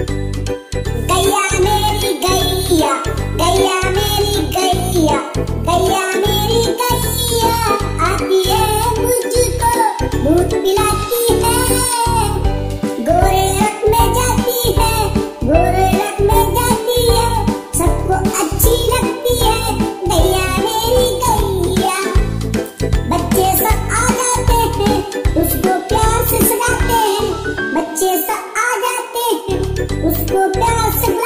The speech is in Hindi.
गैया मेरी गैया, गैया मेरी गैया, गैया मेरी गैया आती है मुझको दूध पिलाती है। गोरे रथ में जाती है, गोरे रथ में जाती है, सबको अच्छी लगती है गैया मेरी गैया। बच्चे सब आ जाते हैं, उसको प्यार से सलाते हैं, बच्चे सब आ जाते हैं, उसको प्यार से